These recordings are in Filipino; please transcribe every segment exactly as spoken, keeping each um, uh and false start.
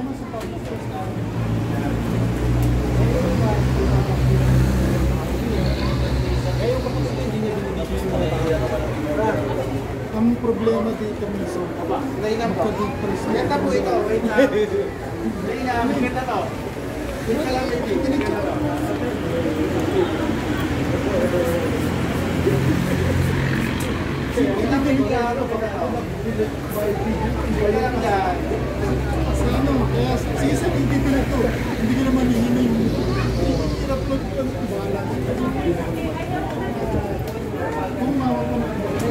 Ang problema dito mismo, magka-depress na. Ganda po ito, wait na. Wait na, maganda to. Wait ka lang, wait. Maganda to. Wait lang, wait lang. Wait lang yan. Kasi ano, kaya sige sa T V ko na ito, hindi ko naman hihinin yung i-upload ko ng bahala. Kung mawa ko na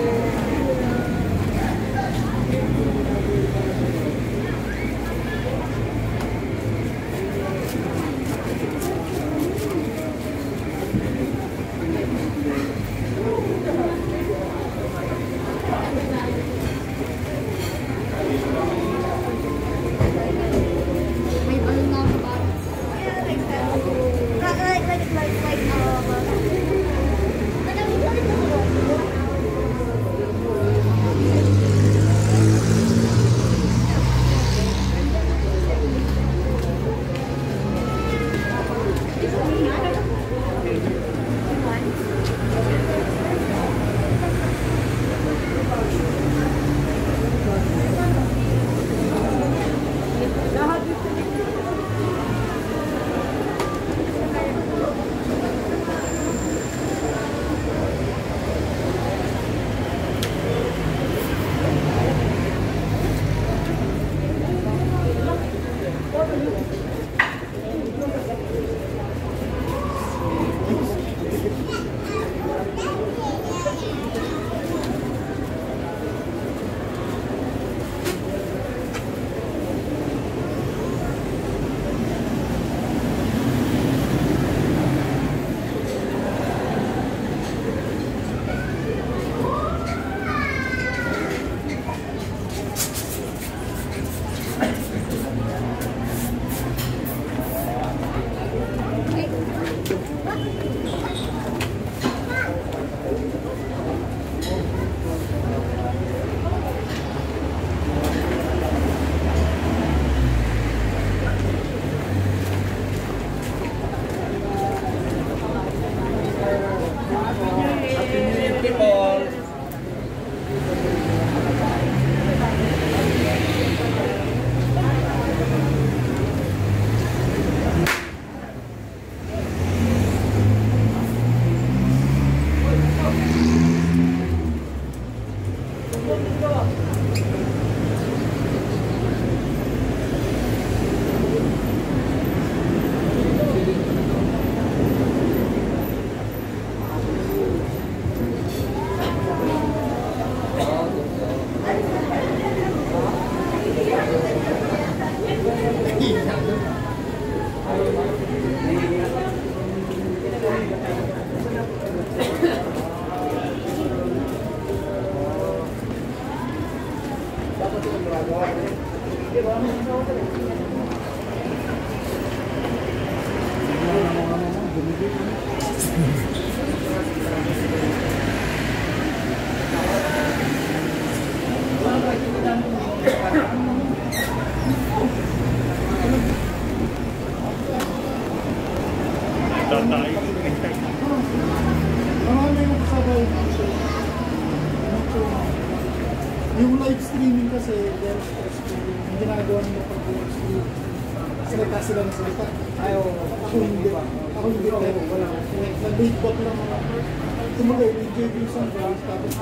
yung live streaming kasi very stressful. Yung ginagawa nila pag live stream, salita sila ng salita. Ayaw, ako hindi. Ako hindi ako. Wala. Nag-bait back lang mga tumagay, may J B San tapos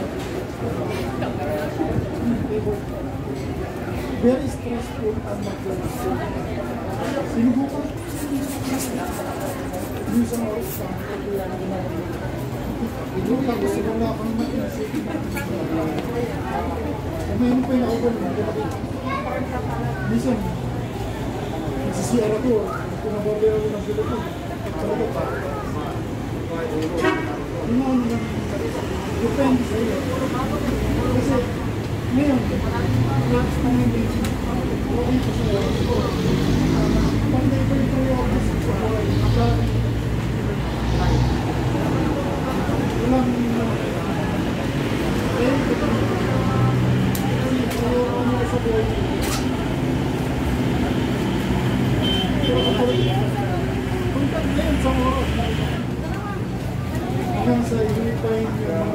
very stressful ang mag-live stream. Sinubukan. Yung isang oras lang, kaya na ginagawa. Ito lang, gusto ko na akong mag-isip. Ngayon pa yung ako ba? Listen, nagsisiyar ako. Pinababay ako ng gulo ko. Talaga pa. Yung mga nila, depende sa iyo. Kasi, ngayon, last na yung day, okay ko sa oras ko. Pag-day pa ito yung oras ko, magkakaroon. Walang eh, kasi ayaw ko na sa buhay. isang oras. Hanggang sa i-refine yung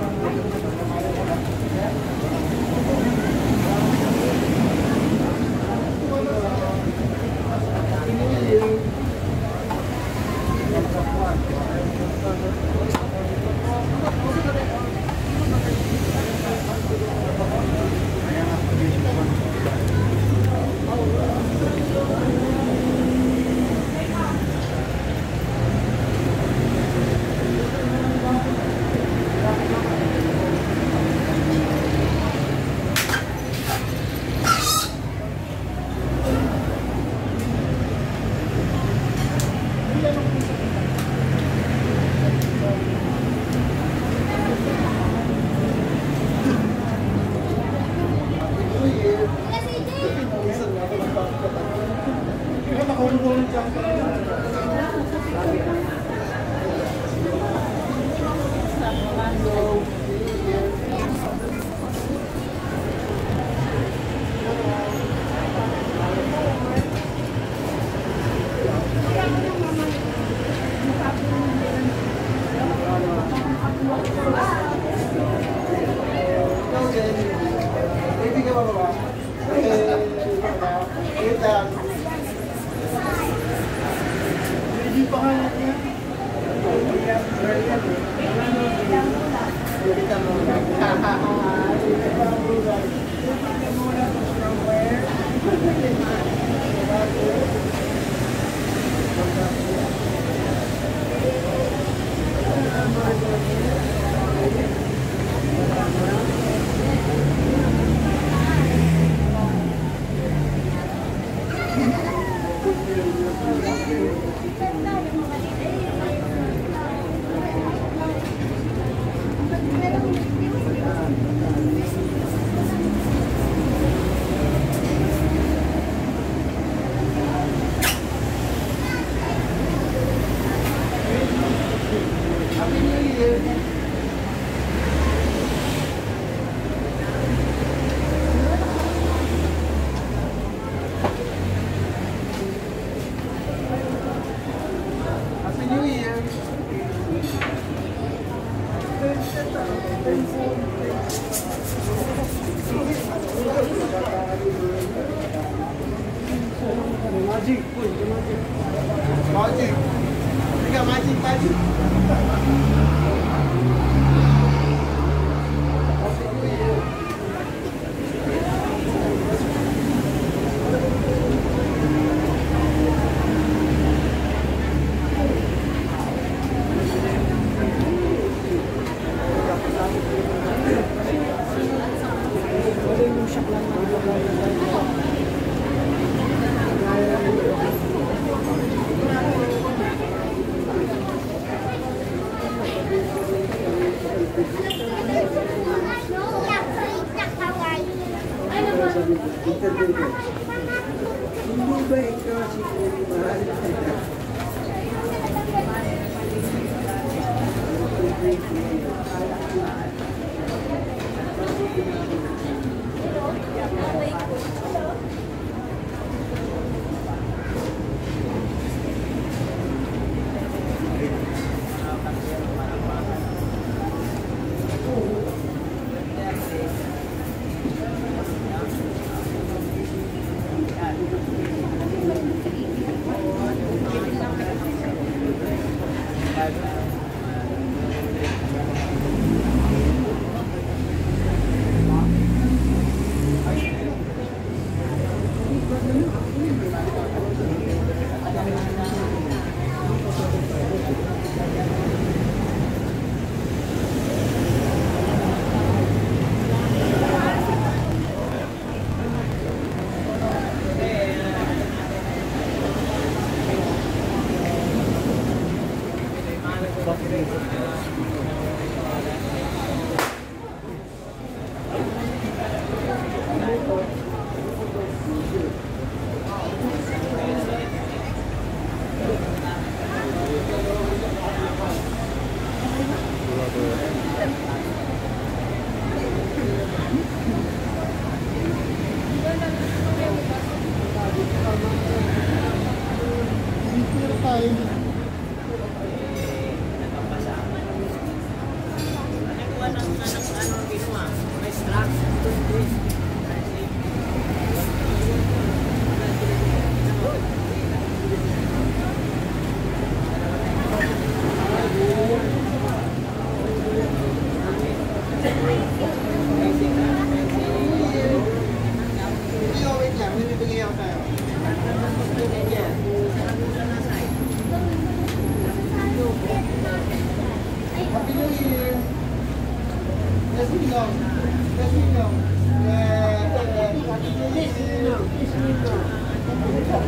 magic. Magic. Tiga magic magic.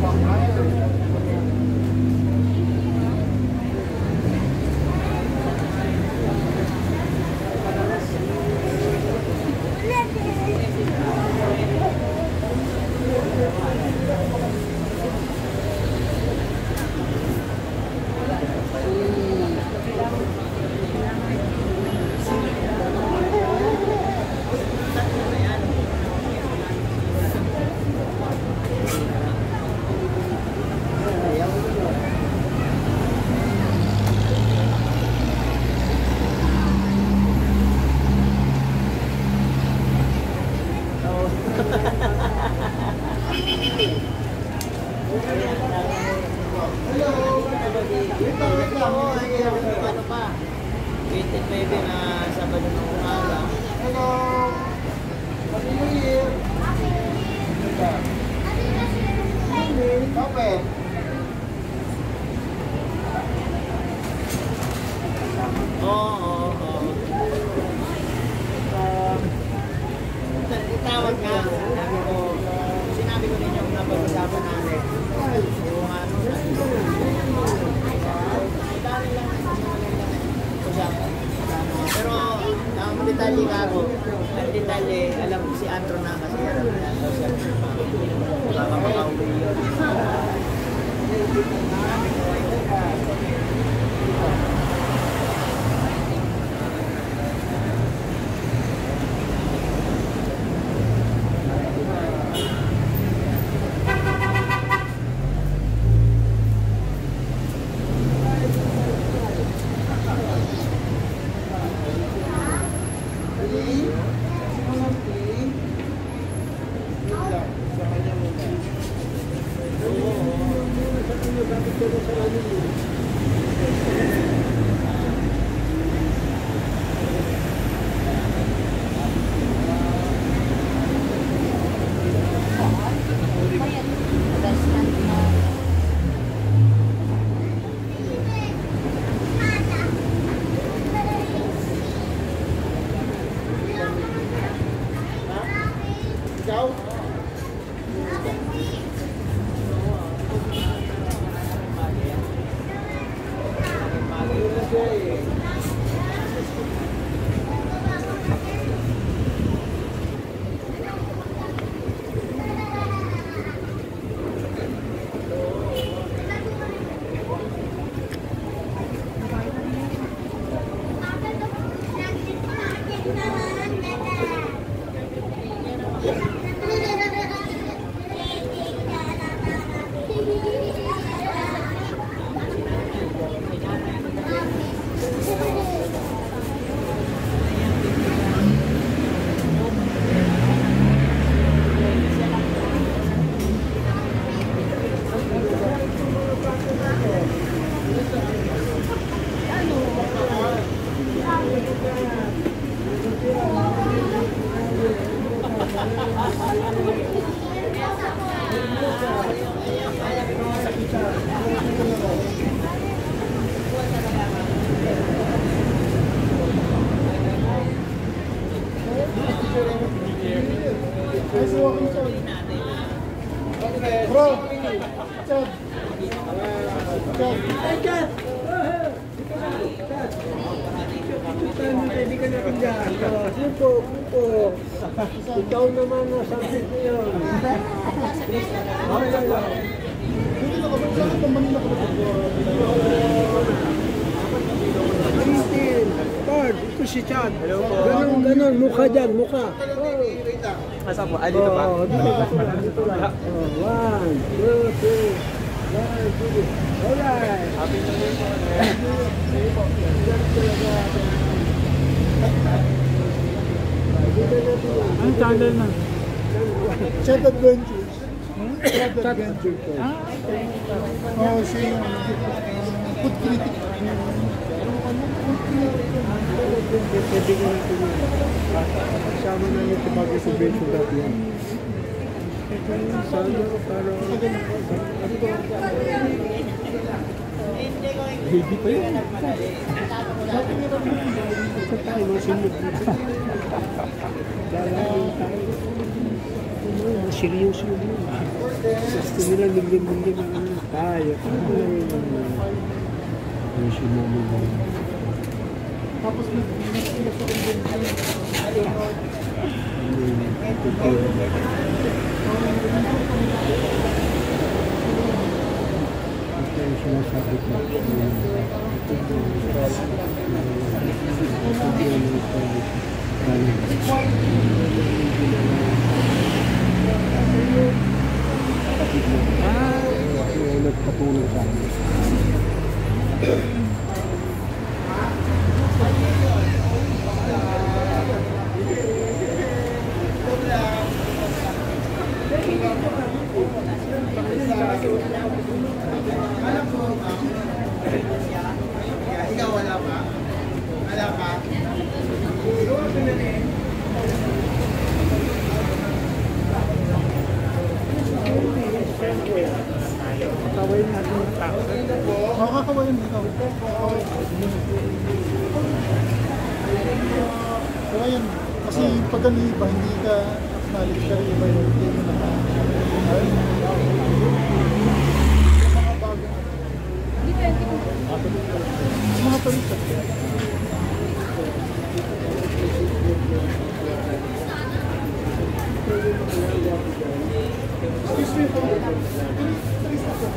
Ikaw naman na subject na yun. Christine, Pard, ito si Chad. Ganon, ganon, mukha dyan, mukha. Asa po? Ah, dito pa? Oo, dito lang, dito lang. One, two, three. One, two, alright. Happy New Year po. Ang channel na? Chat Adventures. Chat Adventures. Ah, okay. Oh, siya yung food critic. Pwede ko natin yun. Kasama na nito bago sa Baguio dati yan. Sana parang... Baby pa yun. Ito tayo, masunod dito. Lalayo tayo. ano, seryoso yun. Gusto nila liglim-liglim ang ano, tayo. Ano lang yun? Ano siya naman ba? Tapos nag-inas ko rin din. Ito yung sinasabi ko. Ah, yung nagpatulong sa amin. Ikaw wala pa? Wala pa? Kawain natin yung tao. Makakawain mo ikaw. Kaya yan, kasi pag ano iba, hindi ka knowledge ka rin iba yung hindi mo na ay, mga bago. Mga palisa. Excuse me po. Palisa po.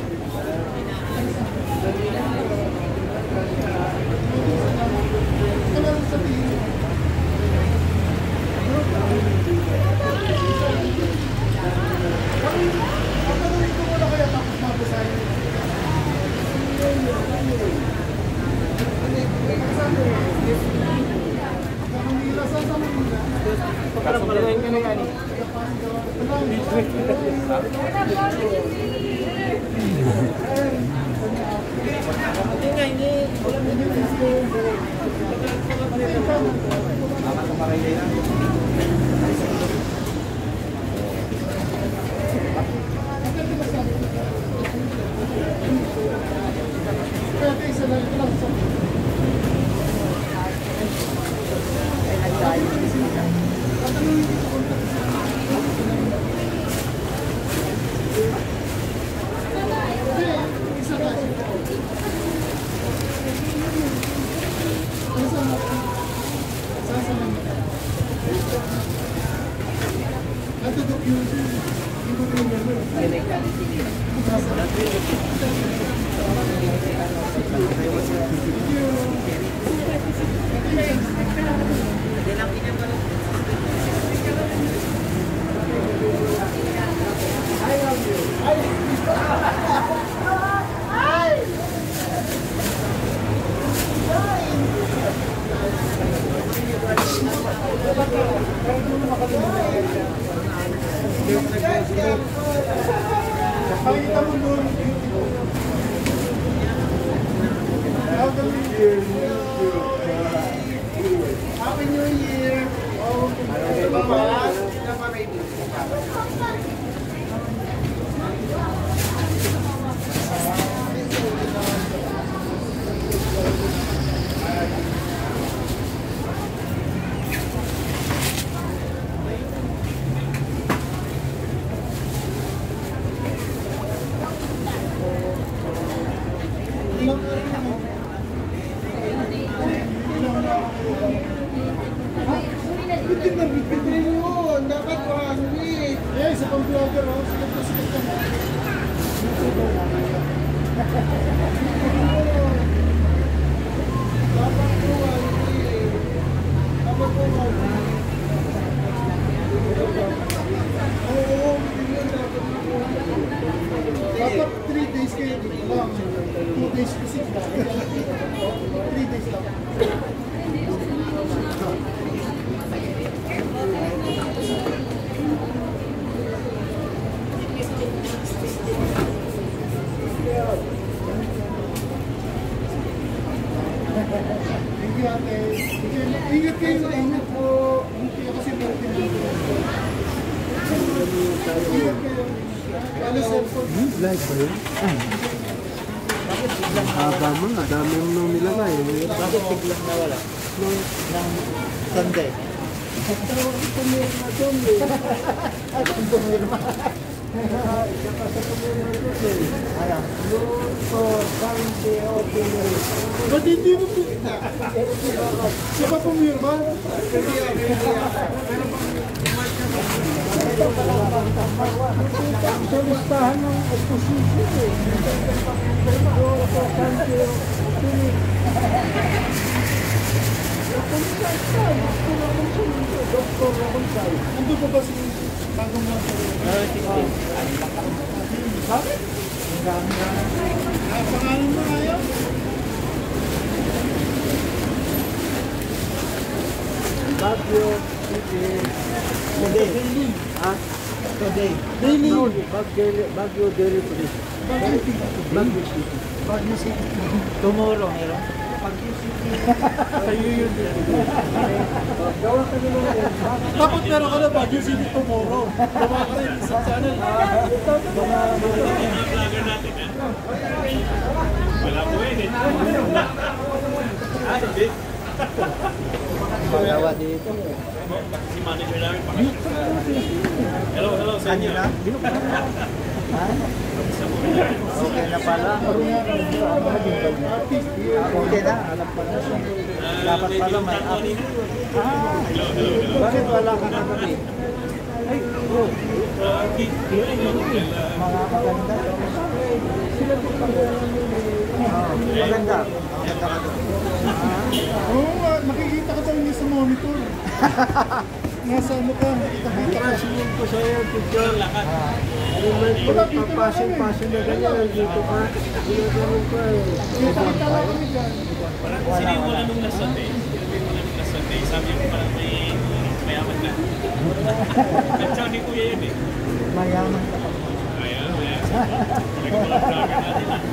Ito lang sabihin. Pagkaroon ko muna kaya tapos mabasahin. Kapag-alayin ka na yan. Hindi nga, hindi. Tama sa makinig na. Kaya kayo isa lang, ito lang sa pakita mo doon. Happy New Year! Oh, bitin na bitin mo! Dapat one-week! Eh, isa pang vlogger, oh. Sikat na sikat ka na. Dapat po one-week! Dapat po one-week! Oo, bitin yun. Dapat po Dapat three days kayo dito lang. two days kasi three days lang. Thank you, ate. Ingat kayo, ingat po. Hindi kasi birthday dito. Ingat kayo. Ano cellphone? Hmm, live ba yun? Ang haba mo, ang dami mo nung nilagay. Bakit biglang nawala? Nung Sunday. Ito mo na doon eh. Ang pumirma. Ano? Luto, Sante, okay. Ba't hindi mo pinita? Siya ba pumirma? Sa listahan ng opposition eh. Luto, Sante, okay. Nandun pa ba si bagong lang sa bakit? Ah, pangalan mo nga yun? Baguio City. Today. Ha? Today. Daily. No, Baguio, Baguio Daily Police. Baguio City. Baguio City. Baguio City. Tomorrow, meron? Baguio City. Sa'yo yun. Gawa ka nila yan. Dapat meron ka na Baguio City tomorrow. Gawa ka rin sa channel. Wala po yun eh. Ah, hindi. Magawa dito. Si manager namin pa. Hello, hello sa inyo. Okay na pala. Okay na, alam pala siya. Dapat pala may app. Ah, bakit wala ka na kami? Ay, bro. Mga maganda. Sila po pala. Maganda. Maganda ka doon. Oo nga, makikita ka tayo sa monitor. Nasa ano ka, nakikita ka. Ipasinin ko sa iyo, picture. Ano man po, papasin-pasin na ganyan, nandito ka. Ginagawa ka eh. Kita lang kami dyan. Sino yung wala nung last Sunday? Sino yung wala nung last Sunday? Sabi ko parang may mayaman na. Nag-chow ni Kuya yun eh. Mayaman ka pa. Ayan, ayan. Talaga mga vlogger natin ah.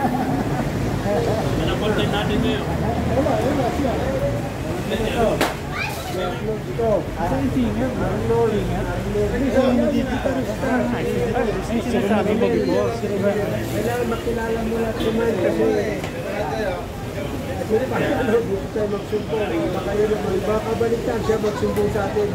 Anong content natin ngayon? Wala, wala siya. Ito. Ito. Asa yung singer? Ang loli nga. Siya hindi gitarista. Ay, sinasabi mo before. Kailangan makilala mo lahat kumain kasi Sino pa ano, dito tayo magsumpo. Baka yun naman, baka baliktad siya magsumpo sa atin.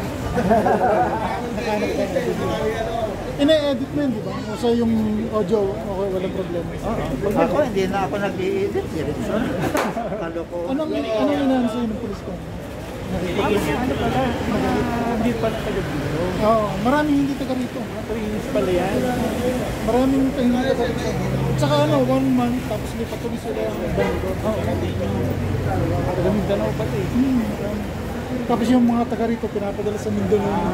Ina-edit mo yun, di ba? O sa yung audio, okay, walang problema. Ako, hindi na ako nag-i-edit. Direksyon. Kaloko. Anong anong inaano sa'yo ng police ko? Ano pala? Hindi pala taga-biro. Oo, maraming hindi taga rito. Prinis pala yan. Maraming hindi taga rito. Tsaka ano, one month, tapos may patuloy sila ng Baguio. Oo, Taga Mindanao pala eh. Hmm, marami. Tapos yung mga taga rito, pinapadala sa Mindanao.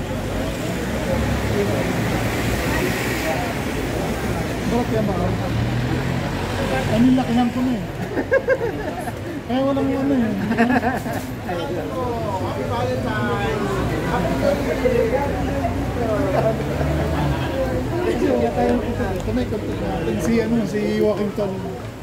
Bakit yan ba? Ano yung lakihan ko na eh. Kaya walang ano eh. Happy Valentine! Kaya tayo ito may contact natin si ano, si Joaquin Ton.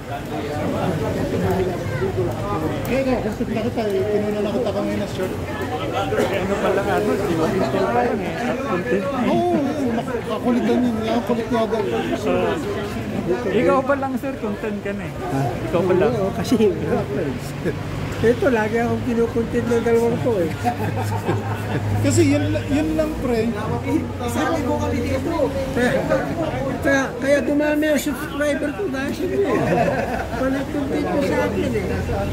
Kaya kaya, contact na kita eh. Pinuna na kita kami na shirt. Ano pala ano? Si Joaquin Ton pa lang eh. Content na eh. Oo, nakakulitan yun. Nakakulit niya agad. Ikaw pa lang sir, content ka na eh. Ikaw pa lang. Oo, kasi ito, lagi akong kinukontent ng dalawang to eh. Kasi yun, yun lang pre. Sabi ko kami dito. Kaya, kaya dumami ang subscriber ko dahil siya eh. Panag-content mo sa akin eh.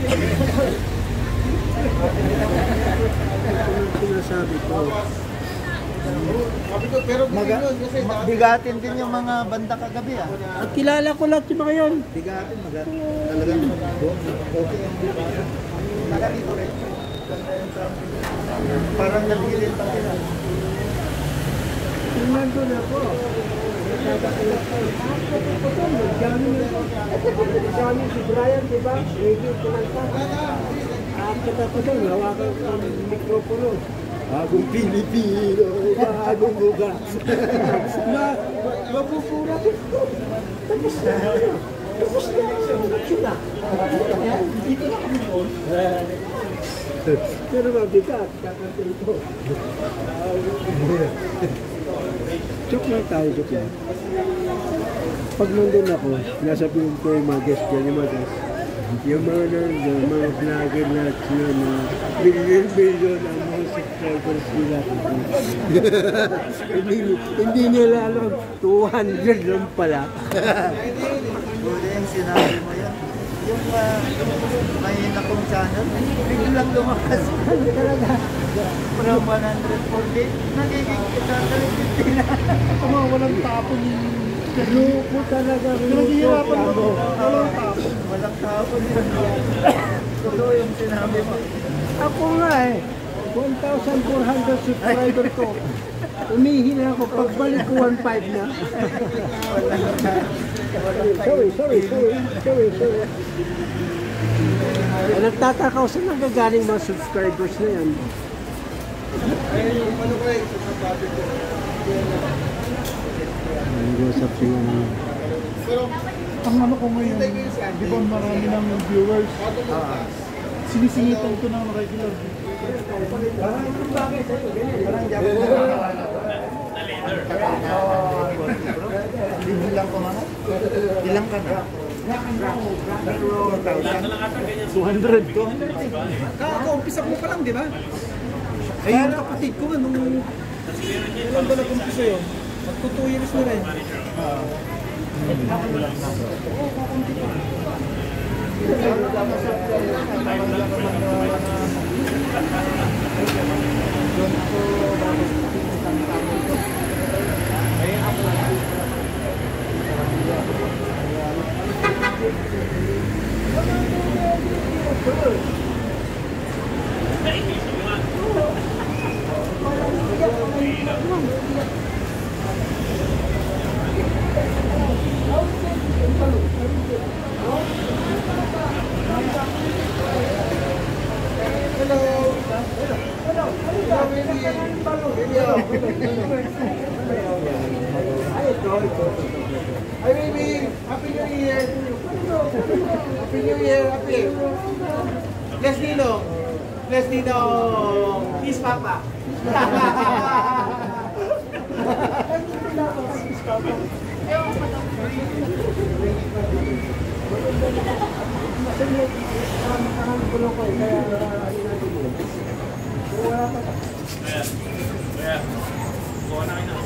Ano sinasabi ko? Maga, bigatin din yung mga banda kagabi ah. At kilala ko lahat yung mga yun. Bigatin, maga. Talagang okay ang bigatin. Nakalito rin. Parang nagilin pa sila. Tingnan ko na po. Nagkakakilat ko. Nagjamin na po. Nagjamin si Brian, di ba? Radio kumanta. Akit ako doon, hawakan ko ang mikropono. Bagong Pilipino, bagong bugas. Ma, mapupurat ito. Tapos na. Tapos na. Tapos na. Dito na kami noon. Pero mabigat, kakanta ito. Joke lang tayo, joke lang. Pag nandun ako, nasa film ko yung mga guest dyan, yung mga guest. Yung mga nandun, mga vlogger na sila na billion-billion ang music. subscribers nila. hindi, hindi nila alam, two hundred lang pala. Buti yung sinabi mo yan. Yung uh, may nakong channel, biglang lumakas. Ano talaga? From one hundred forty, nagiging one hundred fifty na. Ito mga walang tapon yung... Lupo talaga. Pinaghihirapan mo. Lupo. Walang tapon. Walang tapon yun. Totoo yung sinabi mo. Ako nga eh, one thousand four hundred subscriber ko. Umihina ako, pagbalik ko one five na. Sorry, sorry, sorry, sorry, sorry. Eh, nagtataka ko saan nagagaling mga subscribers na yan. Nag-usap sila na. Pero ang ano ko ngayon, di ba marami ng viewers? Sinisingitan ko ng regular. Ilang ko na? Ilang ka na? two hundred ko. Kaka-umpisa mo pa lang, di ba? Ay, yung kapatid ko nga, nung ilan ba nag-umpisa yun? Magto two years na rin. Hi baby! Happy New Year! Happy New Year! Happy! Bless Nino! Bless Nino! Peace Papa! Kaya, kaya, kuha na kayo na.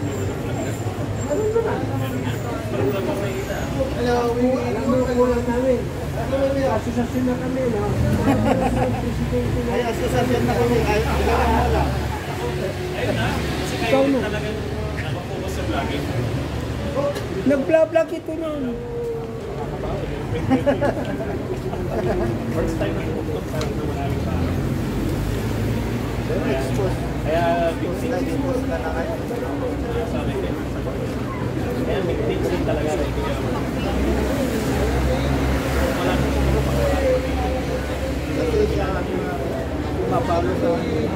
Hello! Kulang namin. Asosasyon na kami, no? Ay, asosasyon na kami. Ay, kailangan mo lang. Ayun na, kasi kayo talagang nakapokus sa vlogging. Nag-vlog ito nun. First time na pumuntok parang na maraming pa. Kaya, kaya big things. Nag-expose ka na kayo. Kaya sa akin din. Kaya big things din talaga rin. Kaya wala ko siguro pa. Kasi siya pumapalo sa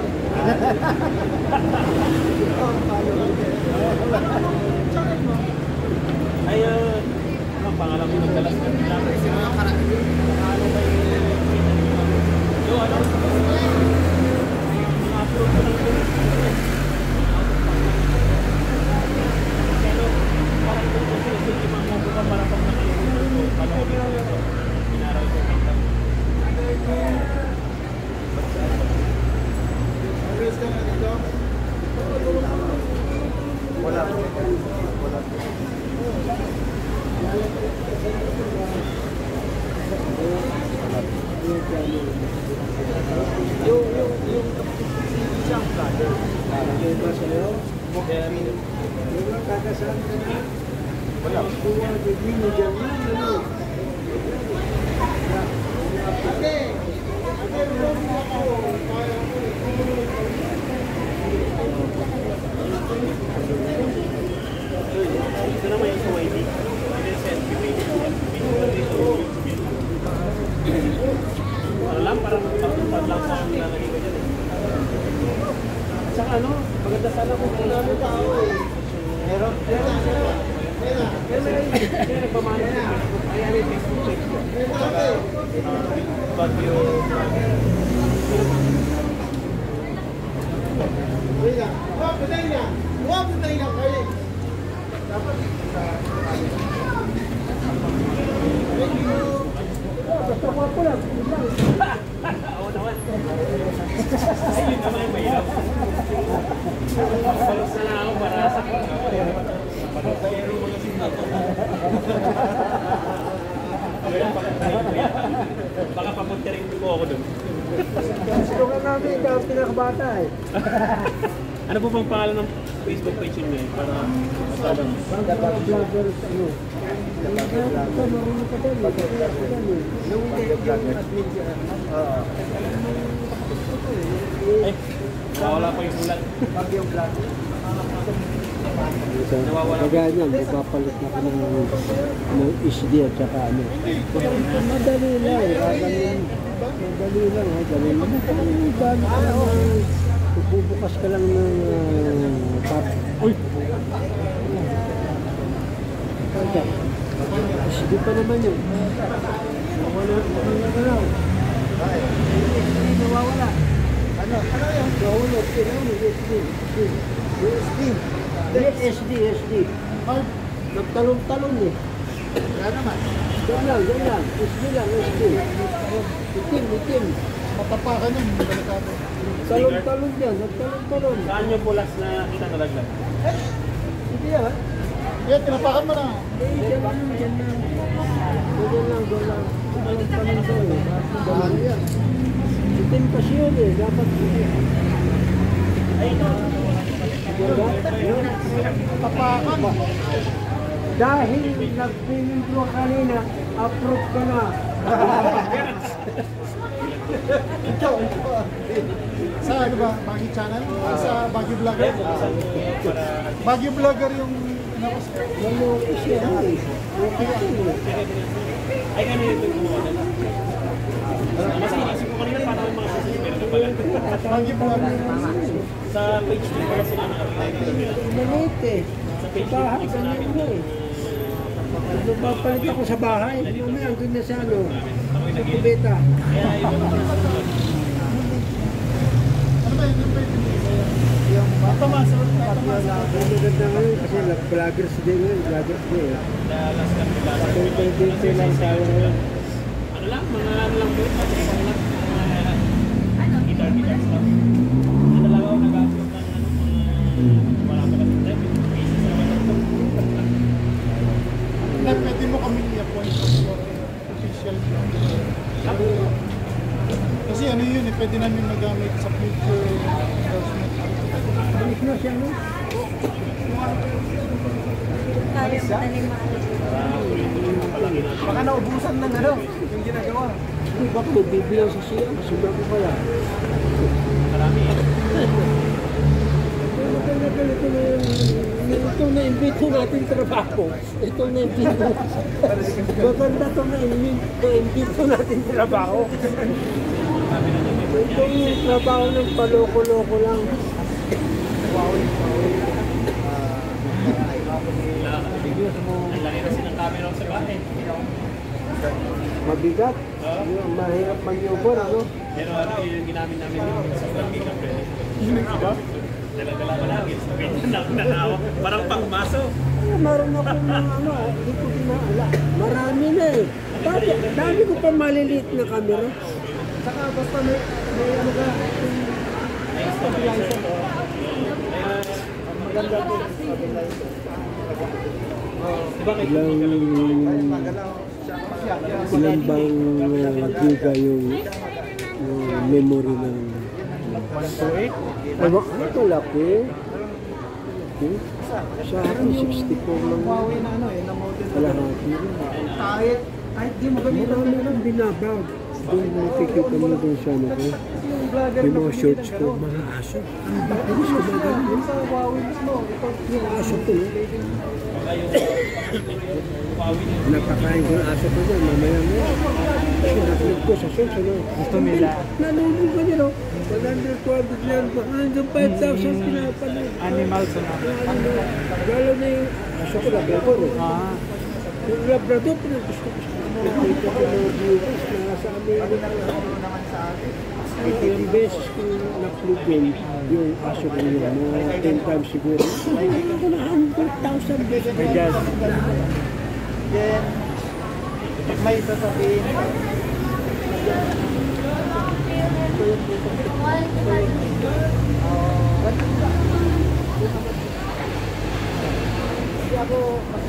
Ay, uh, ano pangalan mo nagdalas ka nila? Ano ba yung yung ano? Yung upload ko lang yun. Pero parang ito ko sinusunod yung mga mo pa para pag nakikita ko. Panoorin ko ito. Inaral ko kita. wala. Wala. Yung, yung, yung siyang brother. Yung ba sa'yo? Yung nakakasaan ka na? Wala. Kuha, bigli mo dyan. Ano? Okay. Ito naman yung sa Y D. Ito yung selfie page. Ano lang, parang pagtutad lang sa ang nilalagay ko dyan. At saka ano, maganda sana kung kung ano tao eh. Meron, meron, meron. Meron, meron. Kaya nagpamana sa Facebook. Ay, ano yung Facebook page ko. Baguio. Huwag mo tayo na! Huwag mo tayo na kayo! Dapat Basta ko lang. Oo naman. Ay, yun naman yung mahirap. bata eh. Ano po bang pangalan ng Facebook page niyo ngayon? Para masalang. Dapat vloggers, ano. Ito, marunong ka din. Yung admin siya. Oo. Ay, wala pa yung ulan. Baguio vlog. Kagaya niyan, ipapalit na ka ng, ng H D at saka ano. Madali lang, madali, madali lang, madali lang. Madali lang. Bubukas ka lang ng uh, tap. Uy! H D pa naman yun. Nawala, nawala ka lang. H D nawawala. Ano? Ano yun? Nawala, kailangan H D. H D. S D, S D. Nagtalong-talong eh. Wala naman. Diyan lang, diyan lang. S D lang, S D. Itim, itim. Matapakan yun, delikado. Talong-talong dyan, nagtalong-talong. Saan niyo po last na kita nalaglag? Hindi yan. Kaya tinapakan mo na. Eh, diyan lang, diyan lang. Diyan lang, diyan lang. Talong-talong daw eh. Mahal yan. Itim kasi yun eh. Dapat itim. Ay, ito. Tapakan. Dahil nag-payment mo kanina, approve ka na. Sa ano ba? Baguio channel? Sa Baguio Vlogger? Baguio Vlogger yung inapos ko. Ano, siya ay. Okay lang. Ay, ano yung gumawa na lang? Mas inisip ko kanina paano yung mga sasayin, pero pala. Baguio Vlogger. Sa page two para sila nakakita. Maliit eh. Sa page Sa bahay, ganyan mo eh. Ano ba palit ako sa bahay? Mamaya, doon na sa ano. Sa kubeta. Kaya ito naman sa Ano ba yun? Yung ba yung yung matamas? Ang maganda ngayon kasi vloggers din ngayon. Vloggers din eh. last time nila. Kung pwede lang tayo ngayon. Ano lang, mga ano lang po, mga ano lang, mga guitar-guitar stuff. Ano talaga ako nag-upload ng ano, mga wala pa kasi time, cases naman ito. Na pwede mo kami i-appoint sa official vlog. Kasi ano yun eh, pwede namin magamit sa future endorsement. Alis na siya no? Kaya madaling maalis. Baka naubusan ng ano, yung ginagawa. Hindi ba kung bibiyaw sa siya? Suga ko kaya. Marami eh. Pero talaga ito na yung itong na-invite natin trabaho. Itong na-invite maganda itong na-invite natin trabaho. Itong trabaho ng paloko-loko lang. Ang laki kasi ng camera sa bahay. Mabigat. Yung mahirap maneuver, ano? Pero ano yung ginamit namin yung sa vlog makeup eh. Diba? Dala-dala ko lagi. Sabihin na ako nanawa. Parang pangmaso. Ay, meron ako ng ano, hindi ko dinala. Marami na eh. Dati, dami ko pa maliliit na camera. Saka basta may, may ano ka, Ay, stabilizer to. maganda po yung stabilizer. Diba kay Ilang, Magalaw siya. ilang bang uh, giga yung, yung memory ng... Ano, ito laki. Okay. Sa akin, sixty-four lang. Huawei na ano eh, na model. Kalahati. Kahit, kahit di mo gamitin. Marami lang binabag. Doon nakikita mo doon sa ano ko. Yung vlogger Yung na mga pinili shorts na ko, gano'n. mga aso. Ang bilis ko mga ganun. Yung sa Huawei mismo, ito. Yung aso ko, eh. Huawei na. Napakain ko ng aso ko dyan, mamaya mo. Kasi nakulit ko sa sense, ano. Gusto nila. Nalulog ko nila. one hundred, two hundred yan. Baka hanggang five thousand pinapanood. Animals na. Lalo na yung aso ko, labrador. Eh. Yung labrador, pinagusto ko. Nakita ko ng viewers na nasa Amerika. Ilang beses ko na-upload yun, yung aso ko yun, mga ten times siguro. Ay, ako na one hundred thousand beses. Then, may sasabihin. Hindi ako,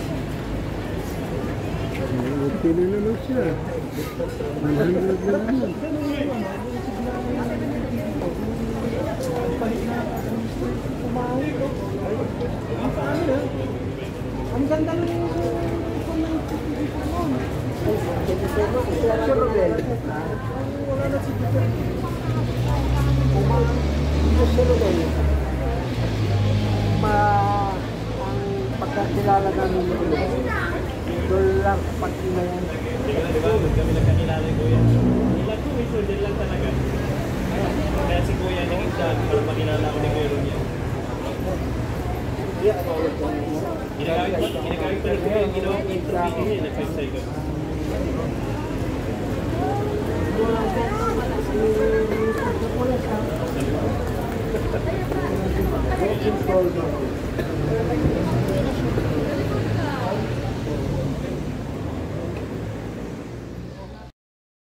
Okay na naman siya. one hundred na naman. Ang ganda ng yung Sir Rodel. Wala na si Peter. Sir Rodel. Ma ang pagkakilala namin ng ulo. Doon lang pati na yan. Hindi ka na, di ba? Doon kami nagkakilala ni Kuya. Ilan ko, miso, din lang talaga. Kaya si Kuya naging dyan para makilala ko ni Kuya Runya. Ginagamit pa, ginagamit pa ni Kuya yung ginawang intro video niya, nag five seconds. Walking tall.